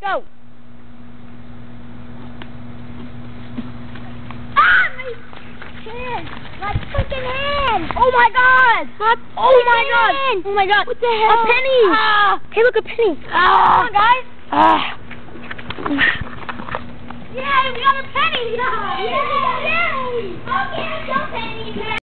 Go. Ah, my hand. My freaking hand. Oh my God! What? Oh my God! Oh my God! What the hell? A penny! Ah. Hey, look, a penny! Come on, guys. Ah! Yeah, we got a penny. Yeah. Okay, go penny.